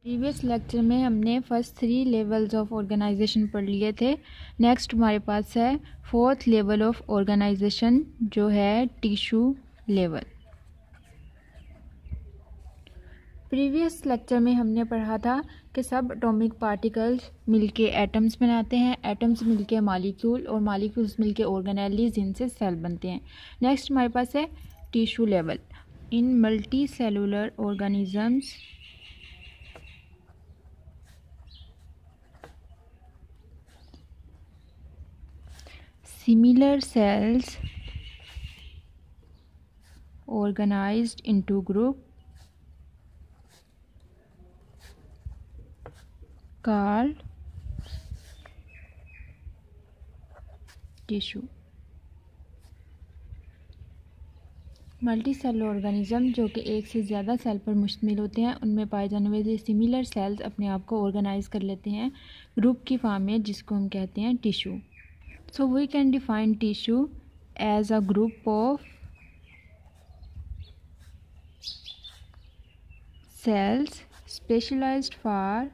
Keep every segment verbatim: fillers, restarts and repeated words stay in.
Previous lecture में हमने first three levels of organisation पढ़ लिए थे। नेक्स्ट हमारे पास है फोर्थ लेवल ऑफ ऑर्गेनाइजेशन जो है टिश्यू लेवल। प्रीवियस लेक्चर में हमने पढ़ा था कि सब एटॉमिक पार्टिकल्स मिलके एटम्स बनाते हैं, एटम्स मिलके मॉलिक्यूल और मॉलिक्यूल्स मिलके ऑर्गेनेलीज, जिनसे सेल बनते हैं। नेक्स्ट हमारे पास है tissue level. In multicellular organisms similar cells organized into group called tissue। Multi cell organism जो कि एक से ज़्यादा सेल पर मुश्तमिल होते हैं, उनमें पाए जाने वाले सिमिलर सेल्स अपने आप को ऑर्गेनाइज कर लेते हैं ग्रुप की फॉर्म में, जिसको हम कहते हैं tissue. So we can define tissue as a group of cells specialized for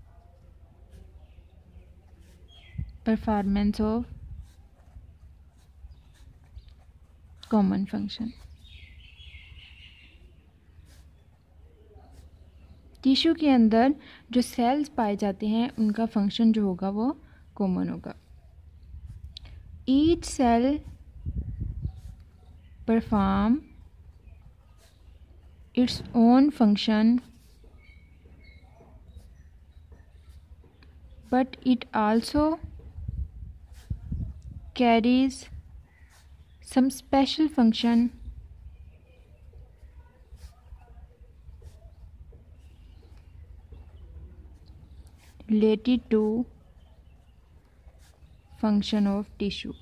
performance of common function। Tissue के अंदर जो सेल्स पाए जाते हैं उनका फंक्शन जो होगा वो कॉमन होगा। Each cell perform its own function, but it also carries some special function related to function of tissue.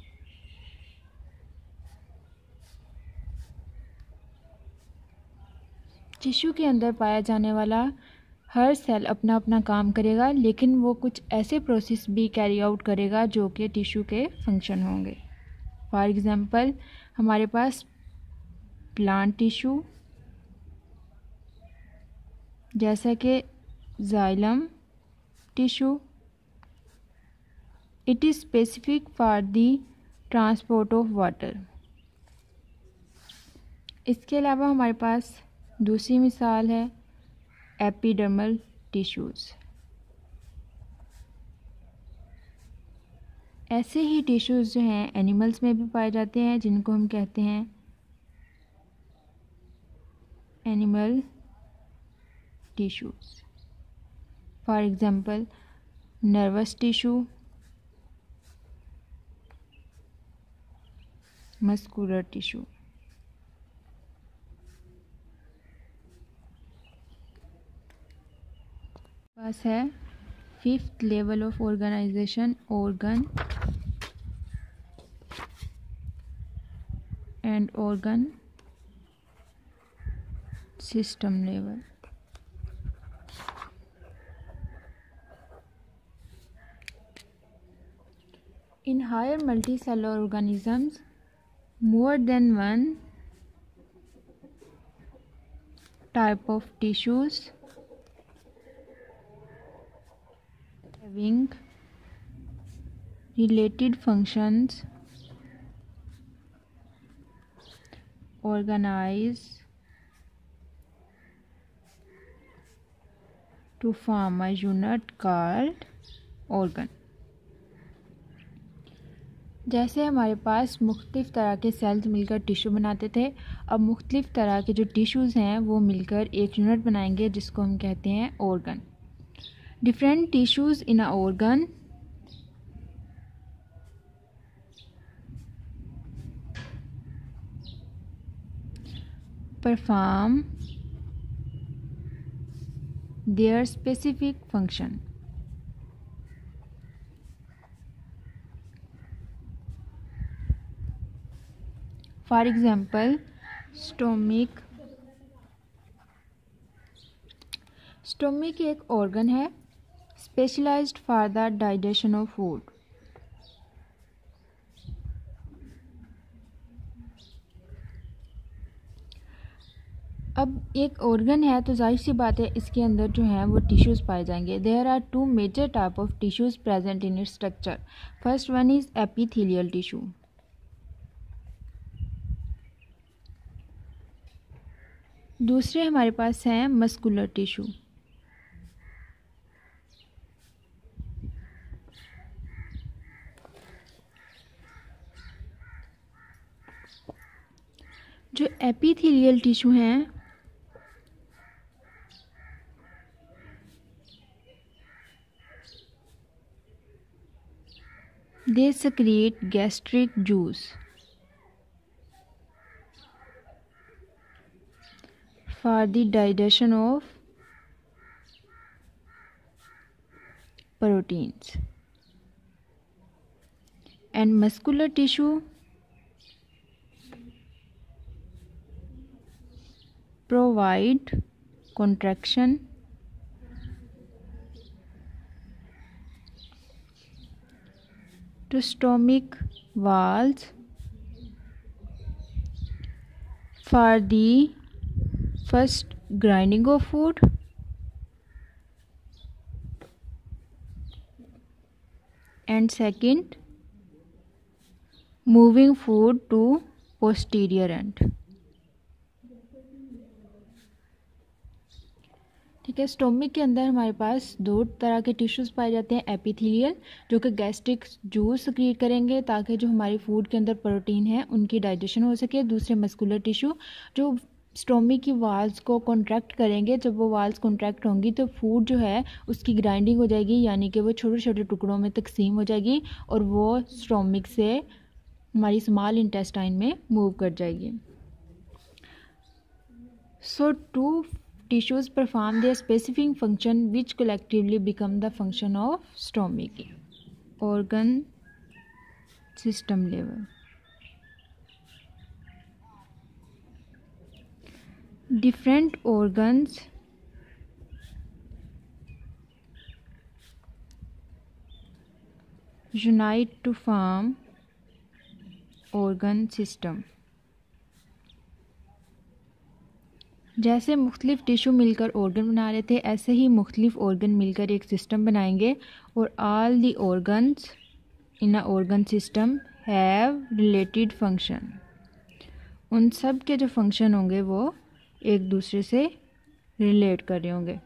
Tissue के अंदर पाया जाने वाला हर सेल अपना अपना काम करेगा, लेकिन वो कुछ ऐसे प्रोसेस भी कैरी आउट करेगा जो कि टिश्यू के फंक्शन होंगे। फॉर एग्जांपल हमारे पास प्लांट टिश्यू जैसा कि xylem tissue, it is specific for the transport of water। इसके अलावा हमारे पास दूसरी मिसाल है एपिडर्मल टिश्यूज़। ऐसे ही टिश्यूज़ जो हैं एनिमल्स में भी पाए जाते हैं, जिनको हम कहते हैं animal tissues. For example nervous tissue, muscular tissue. पास है fifth level of organisation organ and organ system level. In higher multicellular organisms more than one type of tissues having related functions organize to form a unit called organ। जैसे हमारे पास मुख्तलिफ़ तरह के sales मिलकर tissue बनाते थे, अब मुख्तलिफ़ तरह के जो टिश्यूज़ हैं वो मिलकर एक यूनिट बनाएंगे जिसको हम कहते हैं organ. Different tissues in a organ perform their specific function. For example stomach. Stomach एक ऑर्गन है specialised for the digestion of food. अब एक ऑर्गन है तो जाहिर सी बात है इसके अंदर जो है वो टिश्यूज़ पाए जाएंगे। There are two major type of tissues present in its structure. First one is epithelial tissue. दूसरे हमारे पास हैं मस्कुलर टिश्यू। जो एपिथेलियल टिश्यू हैं they secrete gastric juice for the digestion of proteins, and muscular tissue provide contraction to stomach walls for the first grinding of food and second moving food to posterior end। ठीक है, stomach के अंदर हमारे पास दो तरह के tissues पाए जाते हैं। एपिथेलियल जो कि गैस्ट्रिक जूस सक्रिएट करेंगे ताकि जो हमारी फूड के अंदर प्रोटीन है उनकी डाइजेशन हो सके। दूसरे मस्कुलर टिश्यू जो स्टोमिक की वाल्स को कॉन्ट्रैक्ट करेंगे। जब वो वाल्स कॉन्ट्रैक्ट होंगी तो फूड जो है उसकी ग्राइंडिंग हो जाएगी, यानी कि वो छोटे छोटे टुकड़ों में तकसीम हो जाएगी और वो स्टोमिक से हमारी स्मॉल इंटेस्टाइन में मूव कर जाएगी। So two tissues perform their specific function which collectively become the function of stomach। organ system level, different organs unite to form organ system। जैसे मुख्तलिफ टिश्यू मिलकर ऑर्गन बना रहे थे ऐसे ही मुख्तलिफ ऑर्गन मिलकर एक सिस्टम बनाएंगे और all the organs in a organ system have related function. उन सब के जो फंक्शन होंगे वो एक दूसरे से रिलेट कर रहे होंगे।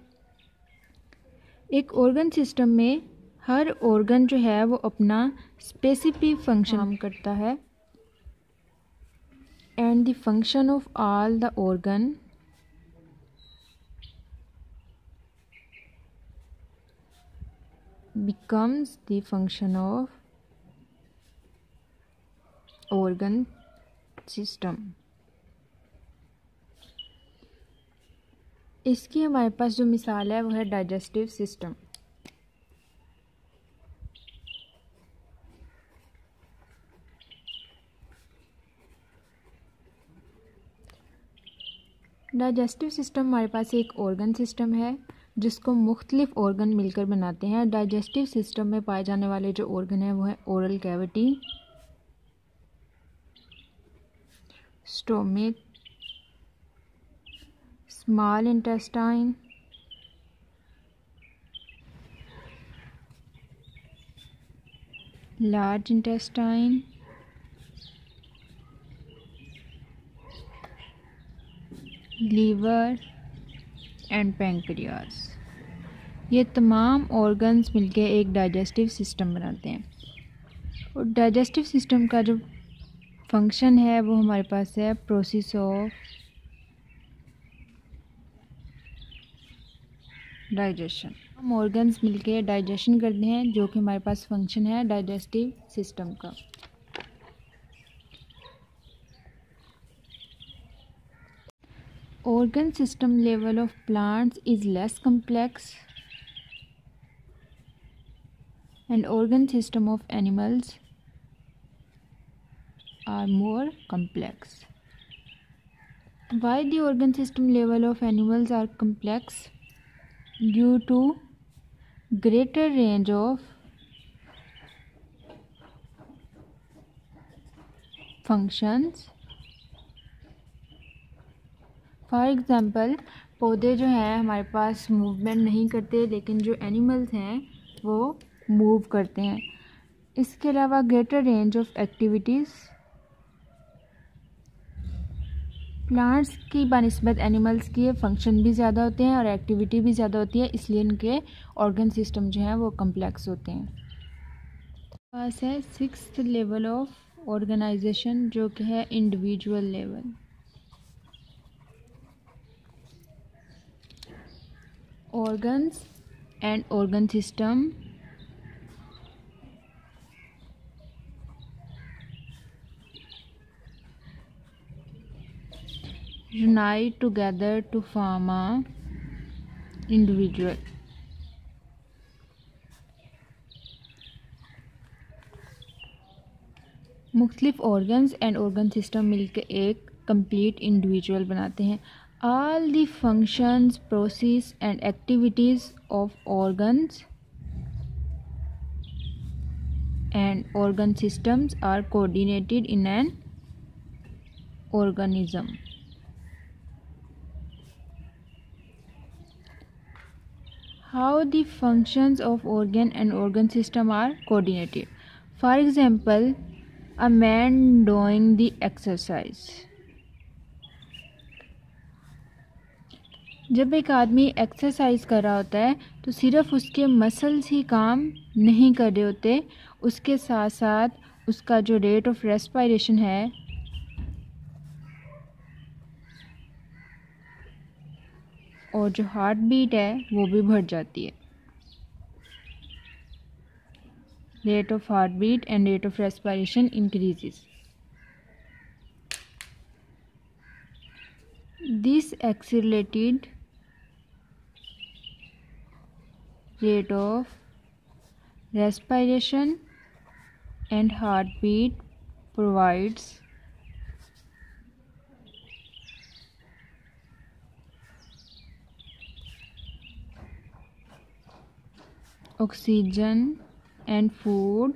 एक ऑर्गन सिस्टम में हर ऑर्गन जो है वो अपना स्पेसिफिक फंक्शन करता है and the function of all the organ becomes the function of organ system। इसकी हमारे पास जो मिसाल है वो है डाइजेस्टिव सिस्टम। डाइजेस्टिव सिस्टम हमारे पास एक ऑर्गन सिस्टम है जिसको मुख्तलिफ ऑर्गन मिलकर बनाते हैं। डाइजेस्टिव सिस्टम में पाए जाने वाले जो ऑर्गन है वो है oral cavity, stomach, small intestine, large intestine, liver and pancreas. ये तमाम ऑर्गन्स मिलके एक डाइजेस्टिव सिस्टम बनाते हैं और डाइजेस्टिव सिस्टम का जो फंक्शन है वो हमारे पास है प्रोसेस ऑफ डाइजेशन। हम ऑर्गन्स मिलके डाइजेशन करते हैं जो कि हमारे पास फंक्शन है डाइजेस्टिव सिस्टम का। organ system level of plants is less complex and organ system of animals are more complex। Why the organ system level of animals are complex? Due to greater range of functions for example पौधे जो हैं हमारे पास movement नहीं करते, लेकिन जो animals हैं वो मूव करते हैं। इसके अलावा greater range of activities, plants की बनिस्बत एनिमल्स के फंक्शन भी ज़्यादा होते हैं और एक्टिविटी भी ज़्यादा होती है, इसलिए इनके ऑर्गन सिस्टम जो हैं वो कम्प्लेक्स होते हैं। पास है सिक्स्थ लेवल ऑफ ऑर्गेनाइजेशन, जो कि है individual level. Organs and organ system unite together to form a individual. मुख्तलिफ ऑर्गन्स एंड ऑर्गन सिस्टम मिलकर एक कंप्लीट इंडिविजुअल बनाते हैं। All the functions, process and activities of organs and organ systems are coordinated in an organism. How the functions of organ and organ system are coordinated. For example, a man doing the exercise. जब एक आदमी exercise कर रहा होता है तो सिर्फ उसके मसल्स ही काम नहीं कर रहे होते, उसके साथ साथ उसका जो रेट ऑफ रेस्पिरेशन है और जो हार्ट बीट है वो भी बढ़ जाती है। Rate of heart beat and rate of respiration increases. This accelerated rate of respiration and heartbeat provides oxygen and food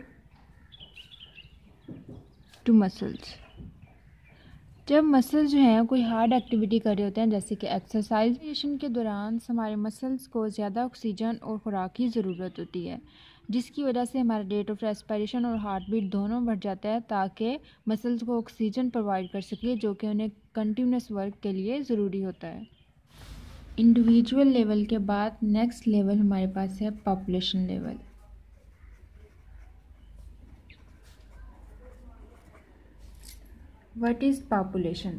to muscles. जब मसल्स जो हैं कोई हार्ड एक्टिविटी कर रहे होते हैं, जैसे कि एक्सरसाइजेशन के दौरान हमारे मसल्स को ज़्यादा ऑक्सीजन और खुराक की ज़रूरत होती है, जिसकी वजह से हमारा रेट ऑफ रेस्पिरेशन और हार्ट बीट दोनों बढ़ जाता है, ताकि मसल्स को ऑक्सीजन प्रोवाइड कर सके, जो कि उन्हें कंटिन्यूस वर्क के लिए ज़रूरी होता है। इंडिविजुअल लेवल के बाद नेक्स्ट लेवल हमारे पास है population level. What is population?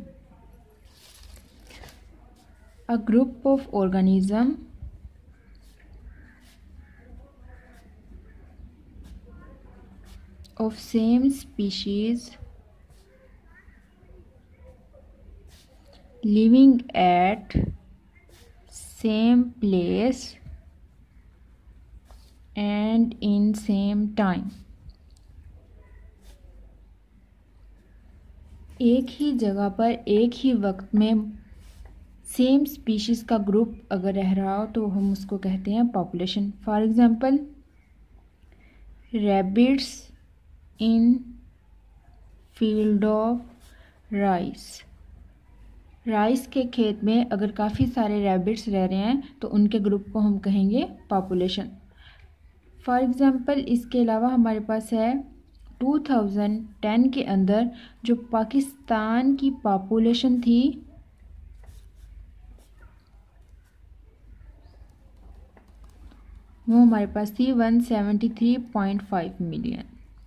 A group of organisms of same species living at same place and in same time. एक ही जगह पर एक ही वक्त में सेम स्पीशीज़ का ग्रुप अगर रह रहा हो तो हम उसको कहते हैं population. For example, rabbits in field of rice. Rice के खेत में अगर काफ़ी सारे रैबिट्स रह रहे हैं तो उनके ग्रुप को हम कहेंगे पॉपुलेशन। फॉर एग्ज़ाम्पल, इसके अलावा हमारे पास है टू थाउज़ेंड टेन के अंदर जो पाकिस्तान की पॉपुलेशन थी वो हमारे पास थी one seventy three point five million.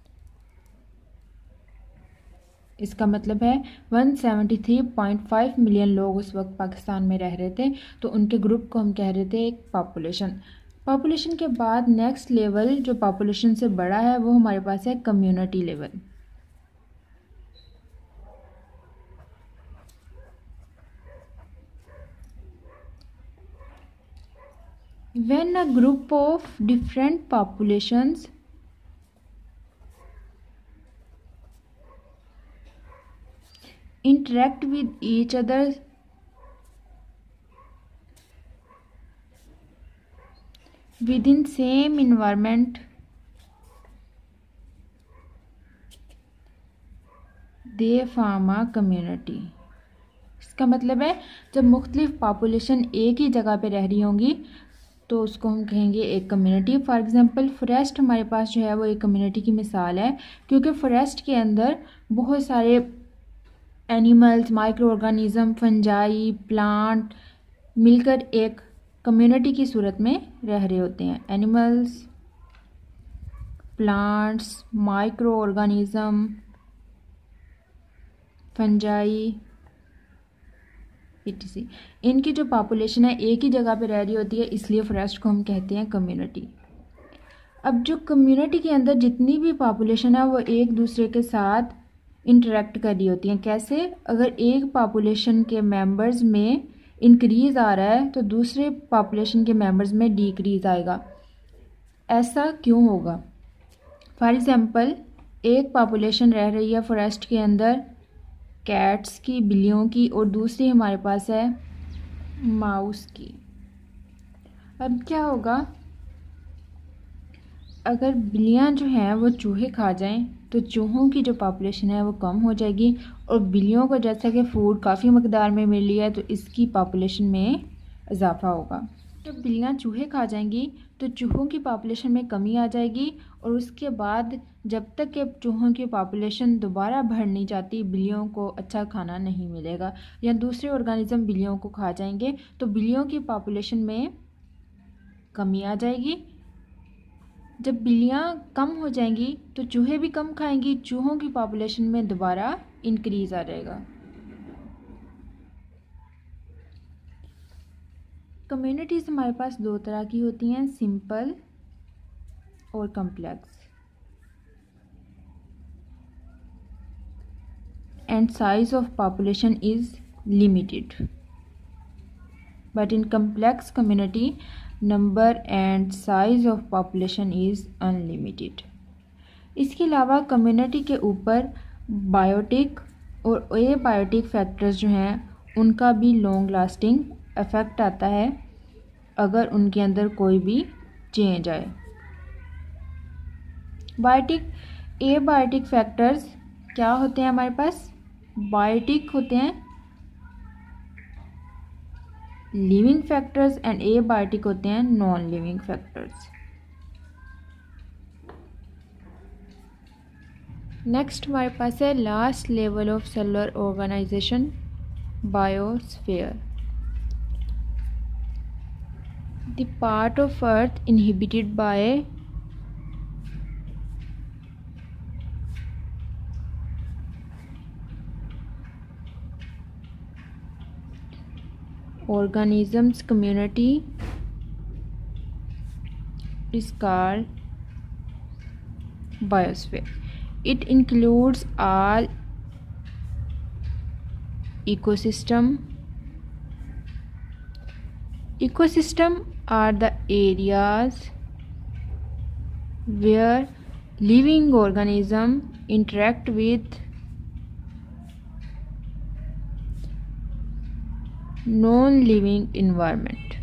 इसका मतलब है one seventy three point five million लोग उस वक्त पाकिस्तान में रह रहे थे, तो उनके ग्रुप को हम कह रहे थे एक पॉपुलेशन। पॉपुलेशन के बाद नेक्स्ट लेवल जो पॉपुलेशन से बड़ा है वो हमारे पास है community level. When a group of different populations interact with each other within same environment, they form a community. इसका मतलब है जब मुख्तलिफ पॉपुलेशन एक ही जगह पे रह रही होंगी तो उसको हम कहेंगे एक कम्युनिटी। फॉर एग्जांपल फॉरेस्ट हमारे पास जो है वो एक कम्युनिटी की मिसाल है, क्योंकि फॉरेस्ट के अंदर बहुत सारे animals, micro organism, fungi, plant मिलकर एक कम्युनिटी की सूरत में रह रहे होते हैं। Animals, plants, micro organism, fungi etc, इनकी जो पॉपुलेशन है एक ही जगह पे रह रही होती है, इसलिए फॉरेस्ट को हम कहते हैं कम्युनिटी। अब जो कम्युनिटी के अंदर जितनी भी पॉपुलेशन है वो एक दूसरे के साथ इंटरेक्ट कर रही होती हैं। कैसे? अगर एक पॉपुलेशन के मेंबर्स में इंक्रीज़ आ रहा है तो दूसरे पॉपुलेशन के मेंबर्स में डिक्रीज़ आएगा। ऐसा क्यों होगा? फॉर एग्ज़ाम्पल एक पॉपुलेशन रह रही है फॉरेस्ट के अंदर कैट्स की, बिल्लियों की, और दूसरी हमारे पास है माउस की। अब क्या होगा? अगर बिल्लियाँ जो हैं वो चूहे खा जाएं तो चूहों की जो पॉपुलेशन है वो कम हो जाएगी, और बिल्लियों को जैसा कि फूड काफ़ी मकदार में मिल लिया है तो इसकी पॉपुलेशन में इजाफा होगा। जब बिल्लियाँ चूहे खा जाएंगी तो चूहों की पॉपुलेशन में कमी आ जाएगी, और उसके बाद जब तक कि चूहों की पॉपुलेशन दोबारा बढ़ नहीं जाती बिल्लियों को अच्छा खाना नहीं मिलेगा, या दूसरे ऑर्गेनिज्म बिल्लियों को खा जाएंगे तो बिल्लियों की पॉपुलेशन में कमी आ जाएगी। जब बिल्लियाँ कम हो जाएंगी तो चूहे भी कम खाएंगी, चूहों की पॉपुलेशन में दोबारा इंक्रीज़ आ जाएगा। कम्युनिटीज़ हमारे पास दो तरह की होती हैं, सिंपल और complex. And size of population is limited, but in complex community number and size of population is unlimited. इसके अलावा कम्युनिटी के ऊपर बायोटिक और एबायोटिक फैक्टर्स जो हैं उनका भी लॉन्ग लास्टिंग इफ़ेक्ट आता है अगर उनके अंदर कोई भी चेंज आए। बायोटिक, एबायोटिक फैक्टर्स क्या होते हैं हमारे पास? बायोटिक होते हैं लिविंग फैक्टर्स एंड एबायोटिक होते हैं नॉन लिविंग फैक्टर्स। नेक्स्ट हमारे पास है last level of cellular organisation, biosphere. The part of earth inhibited by organisms community is called biosphere. It includes all ecosystem. Ecosystem are the areas where living organisms interact with non living environment.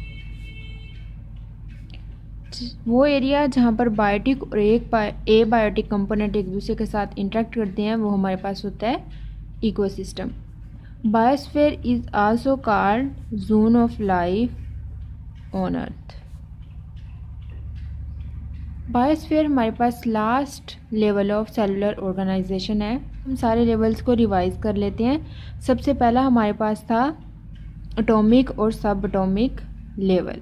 वो area जहाँ पर biotic और एक ए biotic component एक दूसरे के साथ interact करते हैं वो हमारे पास होता है ecosystem. Biosphere is also called zone of life on earth. Biosphere हमारे पास last level of cellular organisation है। हम सारे लेवल्स को रिवाइज कर लेते हैं। सबसे पहला हमारे पास था एटॉमिक और sub atomic level.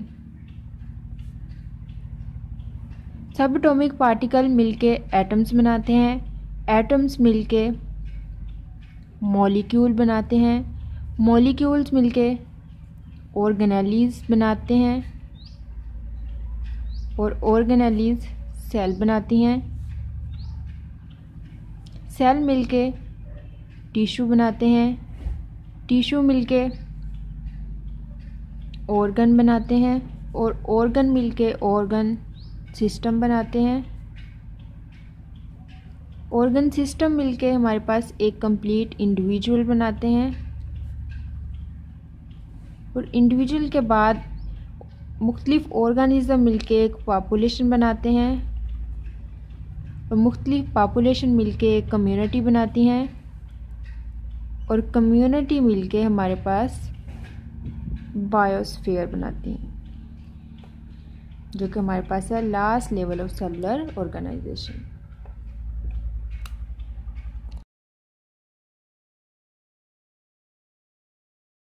Sub atomic particle मिलके एटम्स बनाते हैं, एटम्स मिलके मॉलिक्यूल बनाते हैं, मॉलिक्यूल्स मिलके ऑर्गेनेलीज बनाते हैं, और ऑर्गेनेलीज सेल बनाती हैं, सेल मिलके टिश्यू बनाते हैं, टिश्यू मिलके ऑर्गन बनाते हैं, और ऑर्गन मिलके ऑर्गन सिस्टम बनाते हैं, ऑर्गन सिस्टम मिलके हमारे पास एक कंप्लीट इंडिविजुअल बनाते हैं, और इंडिविजुअल के बाद मुख्तलिफ ऑर्गेनिज्म मिलके एक पॉपुलेशन बनाते हैं, और मुख्तलिफ पॉपुलेशन मिलके एक कम्युनिटी बनाती हैं, और कम्युनिटी मिलके हमारे पास बायोस्फीयर बनाती हैं, जो कि हमारे पास है last level of cellular organisation.